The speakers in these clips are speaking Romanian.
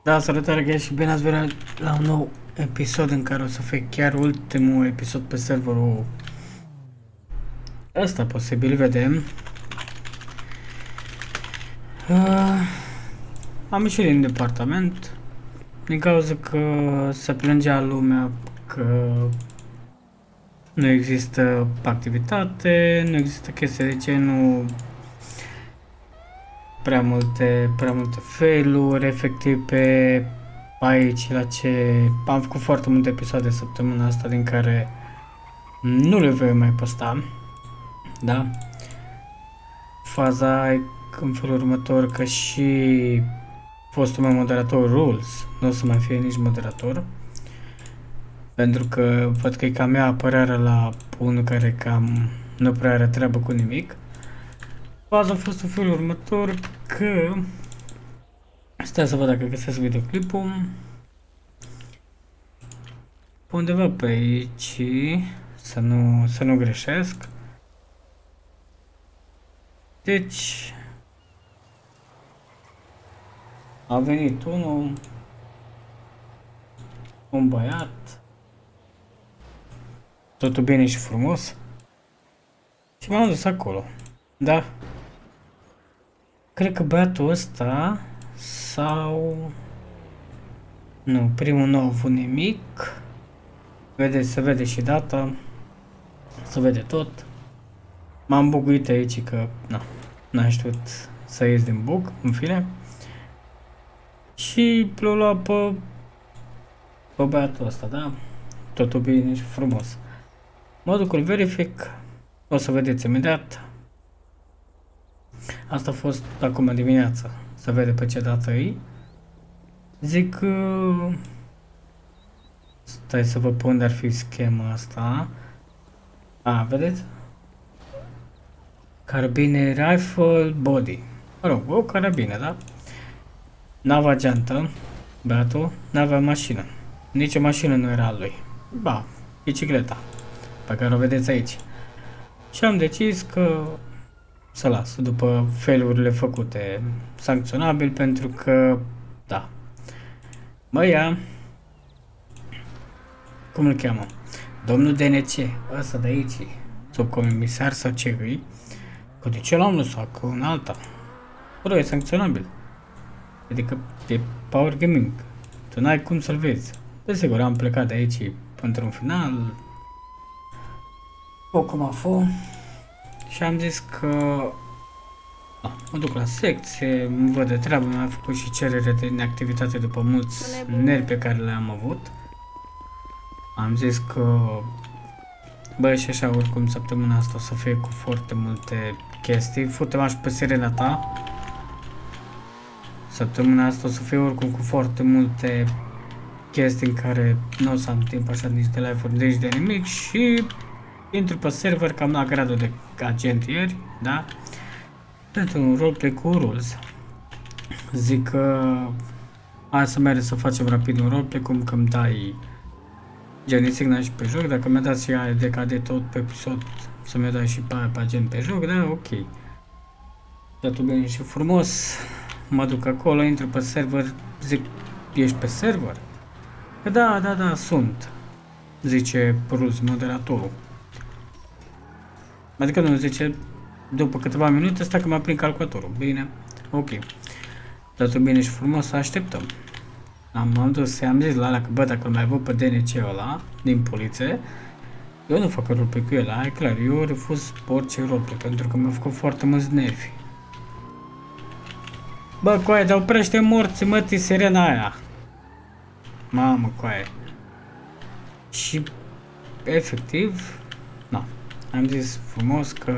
Da, salutare guys și bine ați venit la un nou episod în care o să fie chiar ultimul episod pe serverul ăsta, posibil, vedem. Am ieșit din departament din cauza că se plângea lumea că nu există activitate, nu există chestii de genul, prea multe fail-uri, efectiv pe aici la ce am făcut foarte multe episoade săptămâna asta din care nu le voi mai posta, da? Faza e în felul următor că și fostul meu moderator Rules nu o să mai fie nici moderator, pentru că văd că e cam mea apărarea la unul care cam nu prea are treabă cu nimic. Faza a fost în felul următor că stai să văd dacă găsesc videoclipul undeva pe aici, să nu greșesc. Deci a venit un băiat, totul bine și frumos, și m-am dus acolo, da? Cred că băiatul ăsta sau nu, primul nu a avut nimic. Vedeți, se vede și data, se vede tot. M-am buguit aici că n-am știut să ies din bug, în fine. Și l-o lua pe băiatul ăsta, da? Totul bine și frumos. Mă duc, îl verific, o să vedeți imediat. Asta a fost acum dimineața, să vede pe ce dată e. Zic stai să vă pun unde ar fi schema asta. Vedeți? Carabine rifle body. Mă rog, o carabină, da? N-avea geantă, băiatul, n-avea mașină. Nici o mașină nu era a lui. Ba, bicicleta, pe care o vedeți aici. Și am decis că să las, după felurile făcute, sancționabil, pentru că, da, ia, cum îl cheamă? Domnul DNC, ăsta de aici, subcomisar sau ce îi, că de ce l-am lăsat, că un alta, bă, e sancționabil, adică e power gaming, tu n-ai cum să-l vezi. Desigur, am plecat de aici într-un final, o cum a fost. Și am zis că mă duc la secție, îmi văd de treabă, mi-am făcut și cerere de inactivitate după mulți nervi pe care le-am avut. Am zis că bă, și așa oricum săptămâna asta o să fie cu foarte multe chestii. Fute-mă și pe sirena ta. Săptămâna asta o să fie oricum cu foarte multe chestii în care nu o să am timp așa nici de live-uri, nici de nimic. Și intru pe server cam la gradul de agent ieri, da? Pentru un roleplay cu Rules. Zic că hai să mergem să facem rapid un roleplay, cum că îmi dai gen insigna și pe joc, dacă mi-a dat și aia de cade tot pe episod, să mi-a dat și pe aia pe agent pe joc, da, ok. Totul bine și frumos, mă duc acolo, intru pe server, zic, ești pe server? Că da, sunt, zice Rules, moderatorul. Adică nu, zice, după câteva minute, stai că m-a prins calculatorul. Bine, ok. Totul bine și frumos, să așteptăm. Am dus, i-am zis la alea că bă, dacă îl mai văd pe DNC ăla din poliție, eu nu fac roleplay cu el, e clar, eu refuz orice roleplay, pentru că mi-a făcut foarte mulți nervi. Bă, coaie, dar oprește morți, mătii, sirena aia. Mamă, coaie. Și, efectiv, am zis frumos că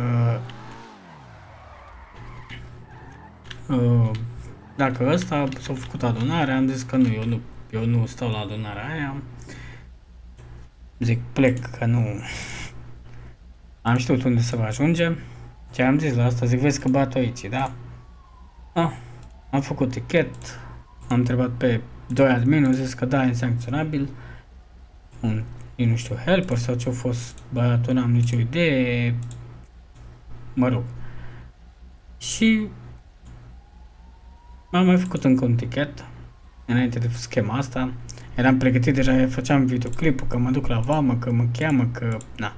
dacă ăsta s-a făcut adunarea, am zis că nu, eu nu stau la adunarea aia. Zic, plec, că nu am știut unde să va ajunge. Și am zis la asta, zic, vezi că bat aici, da? Am făcut tichet, am întrebat pe doi admin, au zis că da, e sancționabil. Eu nu știu, helper sau ce-a fost băiatul, n-am nicio idee, mă rog. Și m-am mai făcut încă un tichet înainte de schema asta. Eram pregătit deja, făceam videoclipul, că mă duc la vamă, că mă cheamă, că... na.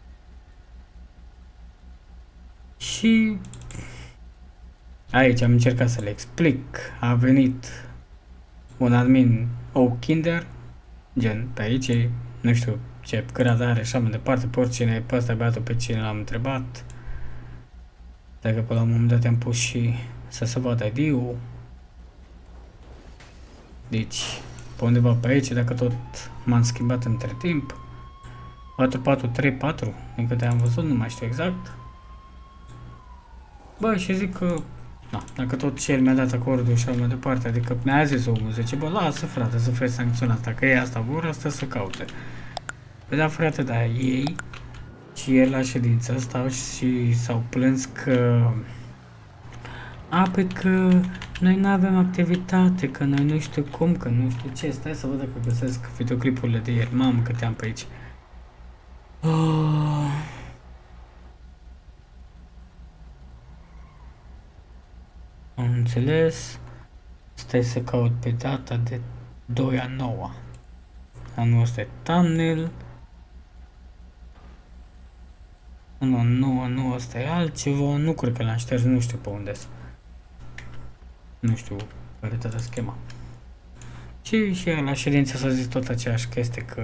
Și... aici am încercat să le explic. A venit un admin Oakinder, gen pe aici, nu știu ce grad are și așa mai departe, pe oricine, pe ăsta băiatul pe cine l-am întrebat. Dacă pe la un moment dat am pus și să se vadă ID-ul. Deci, pe undeva pe aici, dacă tot m-am schimbat între timp. 4434, din câte am văzut, nu mai știu exact. Bă, și zic că, da, dacă tot și el mi-a dat acordul și mai departe, adică mi-a zis omul, zice, bă, lasă frate să fie sancționat, dacă ei asta vor, asta să caute. Păi da, frate, da, ei și el la ședință stau și s-au plâns că... a, pe că noi nu avem activitate, că noi nu știu cum, că nu știu ce, stai să văd dacă găsesc videoclipurile de ieri, mamă câte am pe aici. Am înțeles, stai să caut pe data de 2/9. Anul ăsta e thumbnail. Nu, ăsta e altceva, nu cred că l-am șters, nu știu pe unde sunt. Nu știu care toată schema. Și la ședință s-a zis tot aceeași chestie că...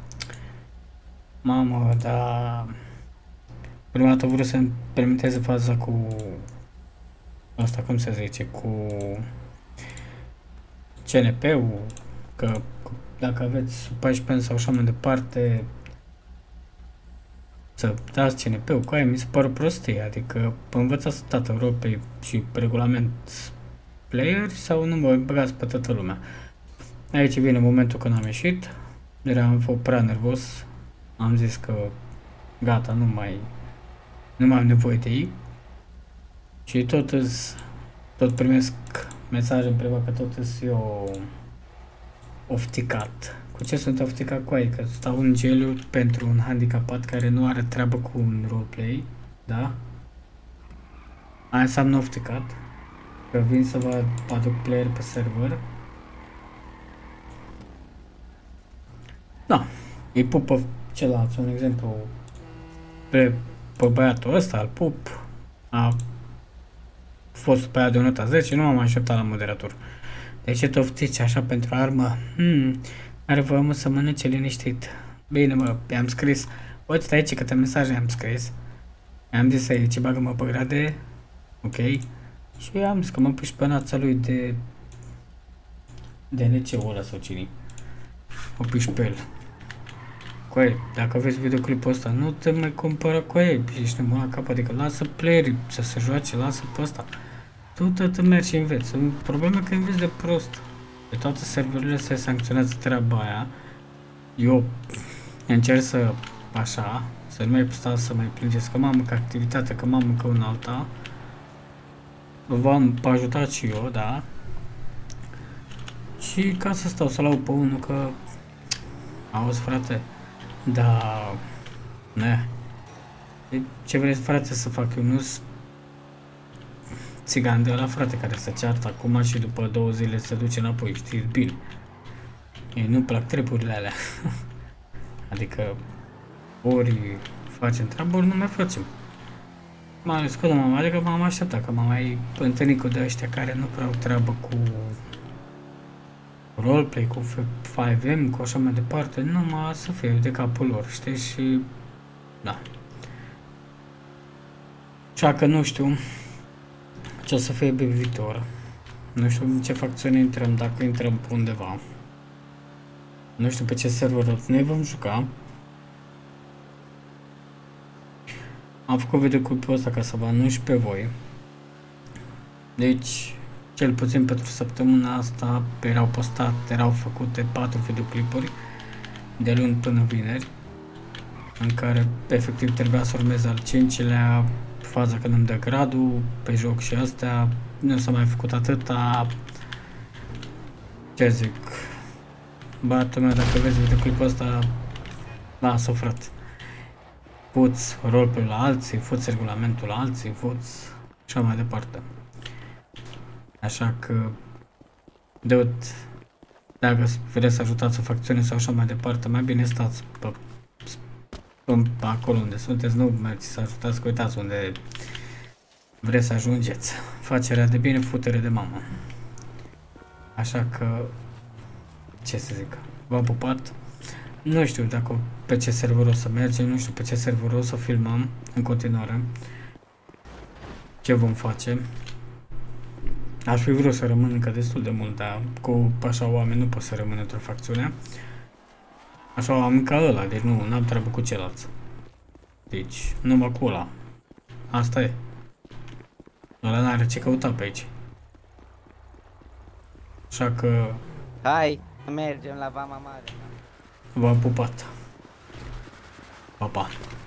mamă, dar... prima dată vreau să-mi permiteze faza cu... asta, cum se zice, cu... CNP-ul, că dacă aveți sub 14 ani sau așa mai departe, să dați CNP-ul cu aia, mi se pare prostie, adică învățați toată Europei și regulament player sau nu mă băgați pe toată lumea. Aici vine momentul când am ieșit, eram fost prea nervos, am zis că gata, nu mai am nevoie de ei și tot primesc mesaje în privat că tot îs eu ofticat. Cu ce sunt ofticat cu aia? Că stau în geliu pentru un handicapat care nu are treabă cu un roleplay, da? Aia înseamnă ofticat. Că vin să vă aduc player pe server. Da, îi pupă celălalt, un exemplu, pe băiatul ăsta, îl pup, a fost pe aia de o notă 10, nu m-am așteptat la moderator. De ce toftiți așa pentru armă? Are voie mă să mănânce liniștit. Bine mă, i-am scris, uite aici câte mesaje am scris. I-am zis aici, bagă-mă pe grade, ok? Și am zis că mă pus pe nața lui de NC-ul ăla sau cine. O piși pe el. Coaie, dacă vezi videoclipul ăsta, nu te mai cumpăra coaie, ești nebun la cap, adică lasă playerii să se joace, lasă pe ăsta. Tu tot mergi și înveți. Problema că înveți de prost. De toate serverurile se sancționează treaba aia. Eu încerc să, așa, să nu mai stați să mai plângeți că mamă că activitate, că mamă că un alta. V-am ajutat și eu, da. Și ca să stau să laud pe unul că... auzi frate, da... ne. Ce vreți frate să fac? Eu nu-s țigan de ăla frate care se ceartă acum și după 2 zile se duce înapoi, știți bine. Ei nu plac treburile alea. Adică ori facem treabă, ori nu mai facem. Mai ales că adică m-am așteptat că m-am mai întâlnit cu de ăștia care nu prea au treabă cu roleplay, cu 5M, cu așa mai departe, numai să fie de capul lor, știi, și da. Așa că nu știu ce o să fie pe viitor. Nu știu în ce facțiune intrăm, dacă intrăm pe undeva. Nu știu pe ce server ne vom juca. Am făcut videoclipul ăsta ca să vă anunț pe voi. Deci, cel puțin pentru săptămâna asta erau făcute 4 videoclipuri de luni până vineri, în care efectiv trebuia să urmeze al 5-lea, faza când îmi dă gradul pe joc și astea. Nu s-a mai făcut atâta. Ce zic? Băiatul meu, dacă vezi videoclipul ăsta, lasă-o frate. Fuți roleplay la alții, fuți regulamentul la alții, fuți și mai departe. Așa că, dude, Dacă vreți să ajutați o facțiune sau așa mai departe, mai bine stați pe acolo unde sunteți, nu mergeți să ajutați, că uitați unde vreți să ajungeți. Facerea de bine, futere de mamă. Așa că, ce să zic, v-am pupat. Nu știu dacă pe ce server o să mergem, nu știu pe ce server o să filmăm în continuare. Ce vom face. Aș fi vrut să rămân încă destul de mult, dar cu așa oameni nu pot să rămân într-o facțiune. Așa oameni ca ăla, deci nu, n-am treabă cu ceilalți. Deci, numai cu ăla. Asta e. Ăla n-are ce căuta pe aici. Așa că Hai, mergem la Vama Mare. v-am pupat. Pa, pa.